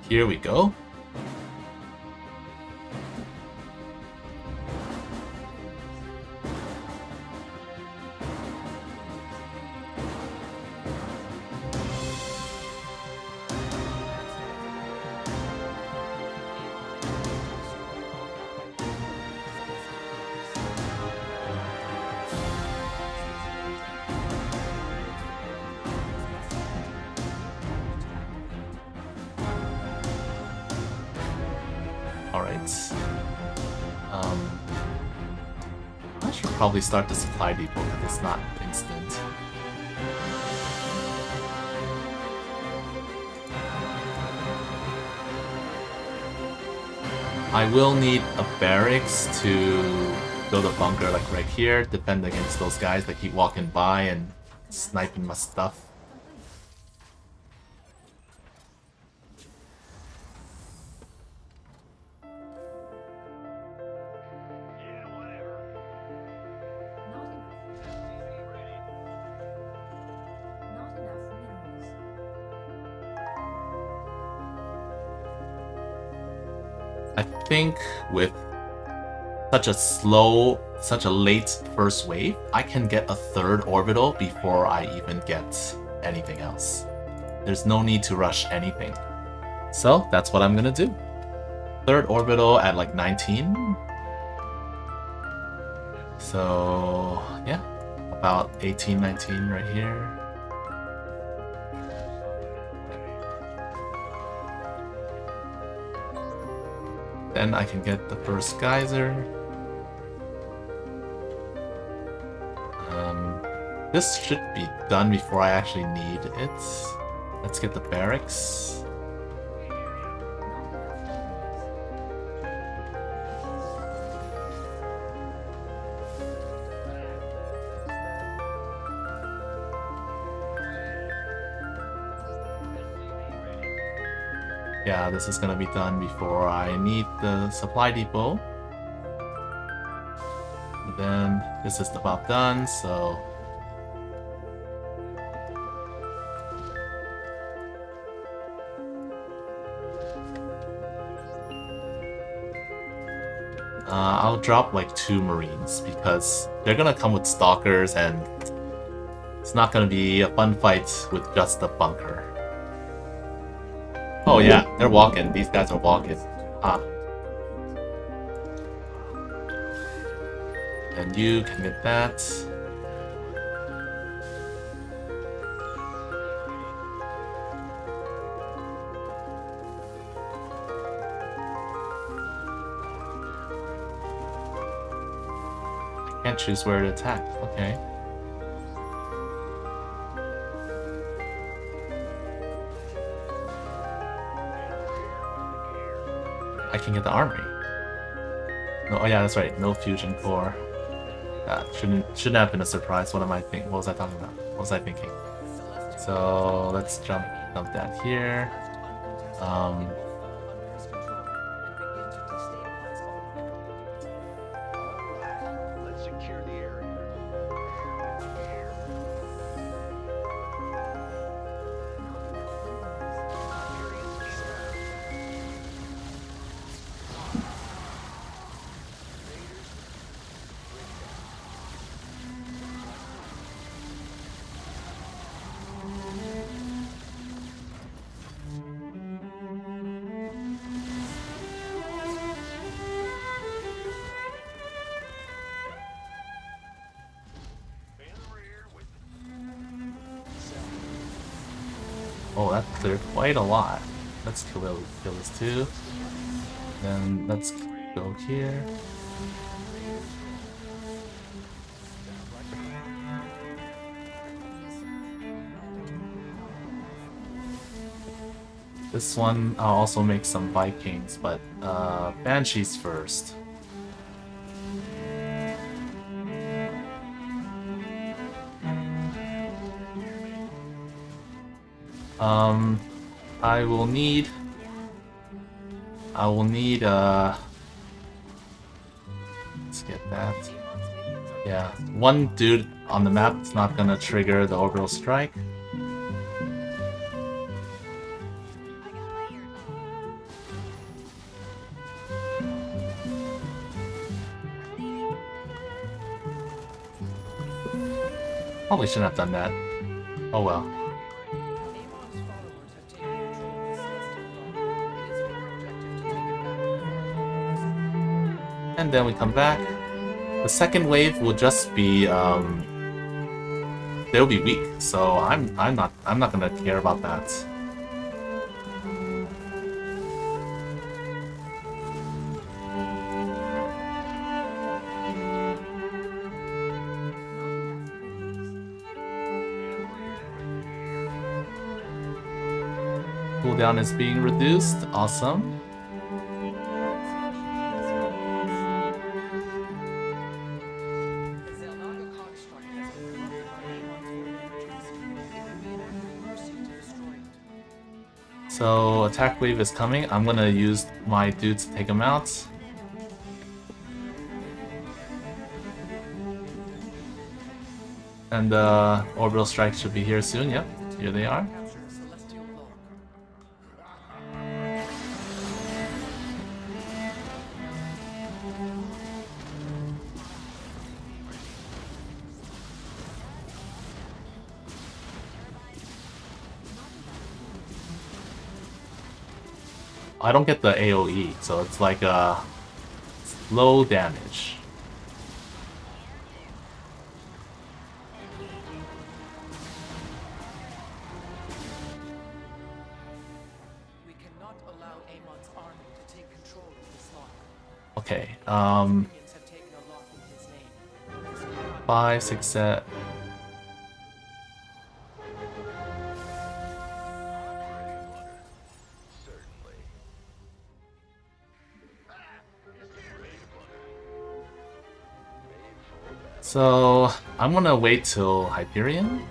Here we go. I should probably start the supply depot because it's not instant. I will need a barracks to build a bunker like right here, defend against those guys that keep walking by and sniping my stuff. I think with such a late first wave, I can get a third orbital before I even get anything else. There's no need to rush anything. So that's what I'm gonna do. Third orbital at like 19. So yeah, about 18, 19 right here. Then I can get the first geyser. This should be done before I actually need it. Let's get the barracks. Yeah, this is gonna be done before I need the supply depot. And then this is about done, so I'll drop like 2 marines because they're gonna come with stalkers and it's not gonna be a fun fight with just the bunker. Oh yeah, they're walking. These guys are walking. Ah. And you can get that. I can't choose where to attack. Okay. I can get the armory. No, oh yeah, that's right. No fusion core. That shouldn't have been a surprise. What was I talking about? What was I thinking? So let's dump that here. Oh, that cleared quite a lot. Let's kill this too. Then let's go here. This one, I'll also make some Vikings, but banshees first. I will need let's get that. Yeah, one dude on the map is not gonna trigger the orbital strike. Probably shouldn't have done that. Oh well. And then we come back. The second wave will just be they'll be weak, so I'm not gonna care about that. Cooldown is being reduced. Awesome. So attack wave is coming. I'm gonna use my dudes to take him out. And the orbital strike should be here soon. Yep, here they are. I don't get the AoE, so it's like a low damage. We cannot allow Amon's army to take control of this lock. Okay, Minions have taken a lock in his name. 5, 6, 7. So I'm gonna wait till Hyperion.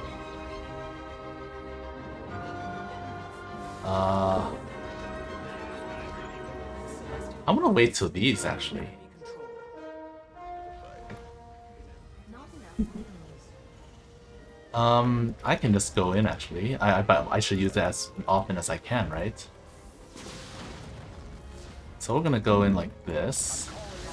I'm gonna wait till these actually. I can just go in actually. I should use it as often as I can, right? So we're gonna go in like this.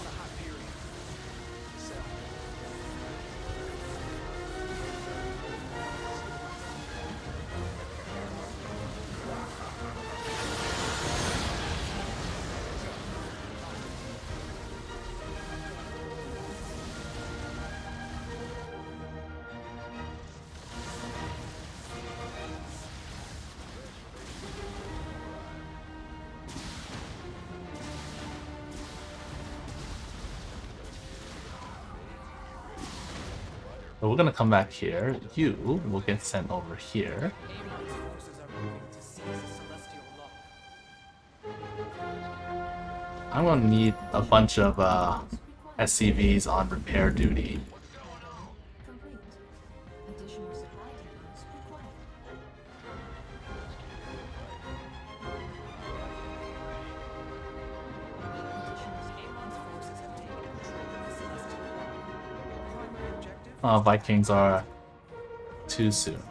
So we're gonna come back here. You will get sent over here. Amon's forces are moving to seize the celestial lock. I'm gonna need a bunch of SCVs on repair duty. Complete. Additional supply depots required. Amon's forces have taken control of the celestial lock. Primary objective? Vikings are too soon.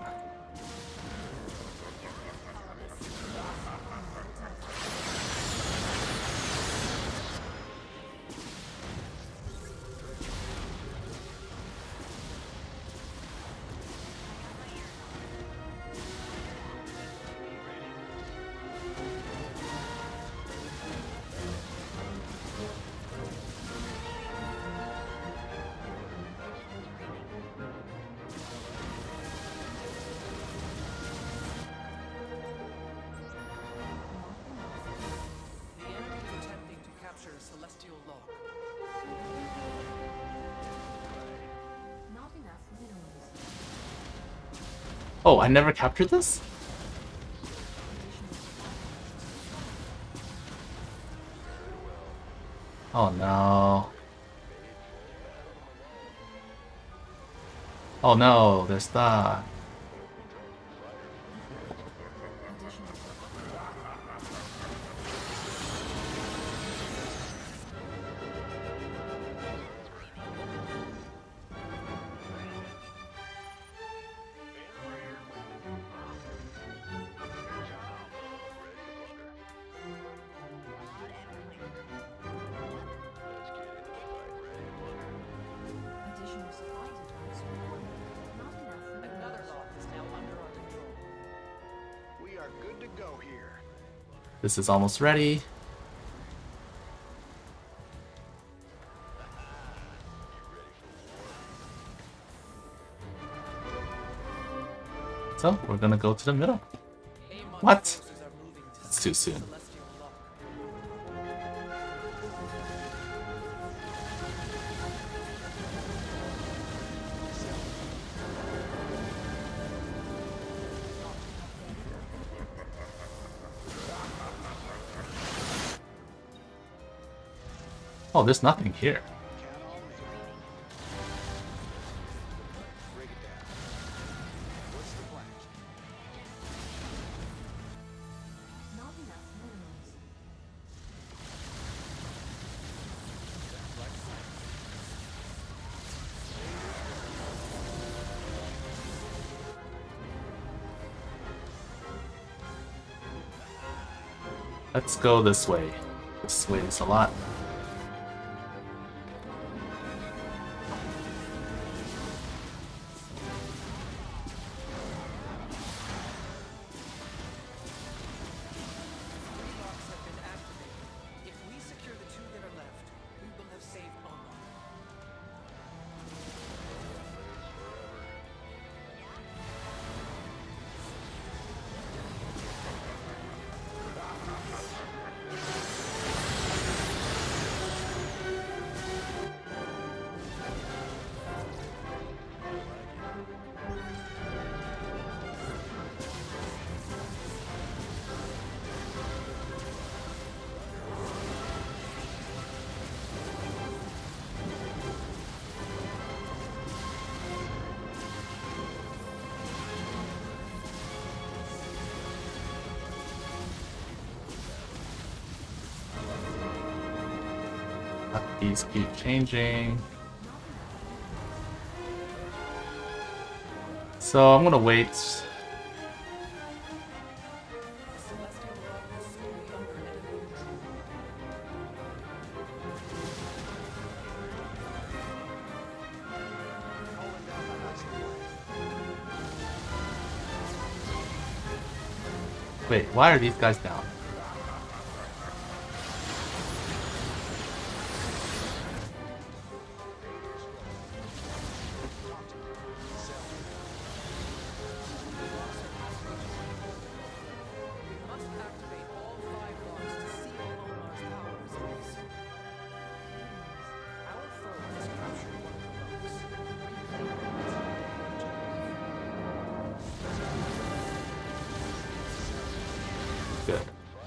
The enemy is attempting to capture a celestial lock. Not enough minerals. Oh, I never captured this? Oh no. Oh no, there's that. Additional supply depots required. Not This is almost ready. So, we're gonna go to the middle. What? It's too soon. Oh, there's nothing here. Not enough minerals. Let's go this way. This way is a lot. Locks have been activated. If we secure the two that are left, we will have saved Omar. These keep changing. So I'm gonna wait. Celestial rock will soon be under enemy control. Wait, why are these guys down? We must activate all 5 locks to seal Omar's power reserves. Our foe has captured one of the locks. Good.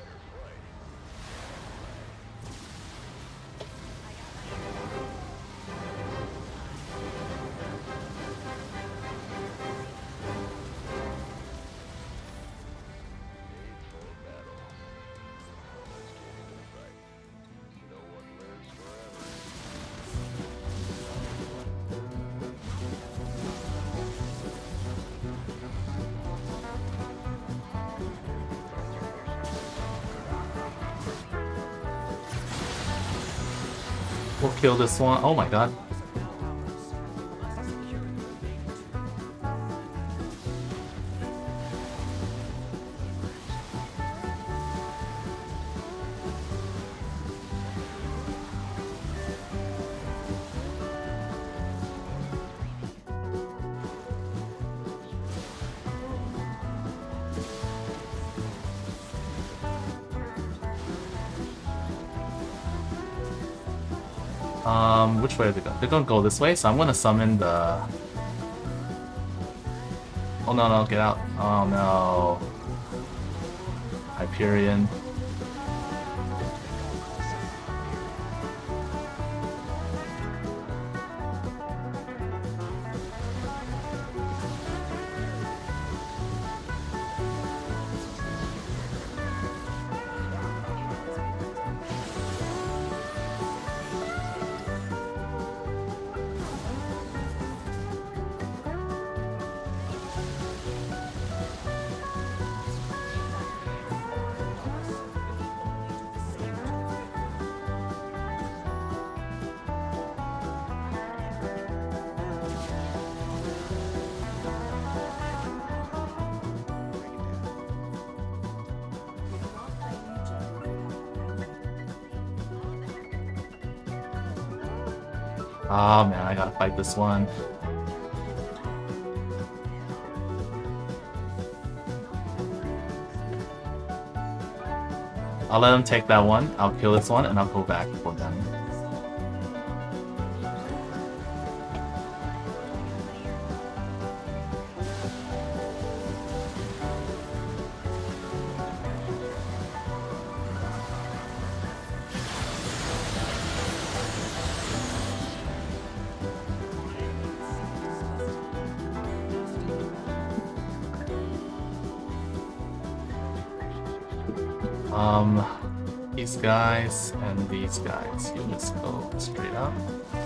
We'll kill this one. Oh my god. Locks are now ours. We must secure the remaining 2. Which way are they going? They're gonna go this way, so I'm gonna summon the... Oh no, no, get out. Oh no. Hyperion. Oh man, I gotta fight this one. I'll let him take that one, I'll kill this one, and I'll go back for them. These guys and these guys. You just go straight up.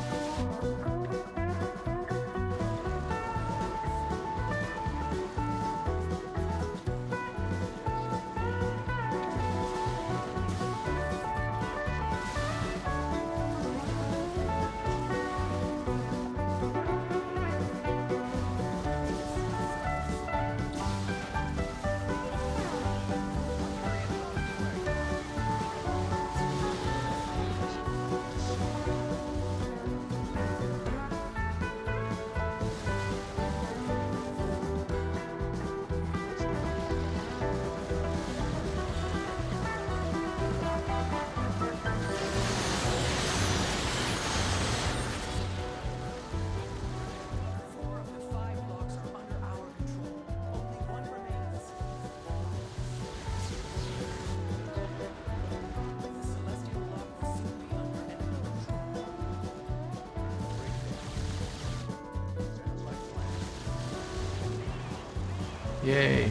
Yay.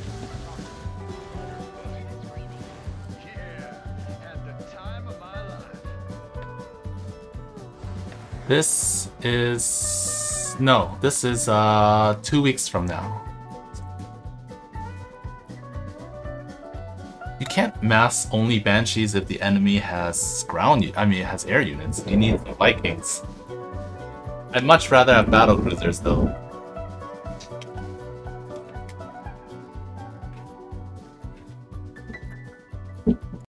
This is... No, this is 2 weeks from now. You can't mass only banshees if the enemy has has air units. You need the vikings. I'd much rather have battle cruisers though.